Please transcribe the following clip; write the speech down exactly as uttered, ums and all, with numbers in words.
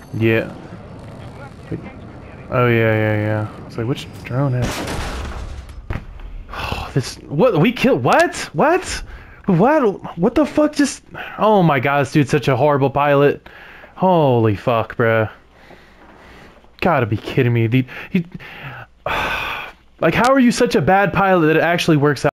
Yeah. Wait. Oh yeah, yeah, yeah. I was like, which drone is? Oh, this. What? We killed. What? What? What? What the fuck? Just. Oh my god, this dude's such a horrible pilot. Holy fuck, bruh. Gotta be kidding me. The, he, like, how are you such a bad pilot that it actually works out?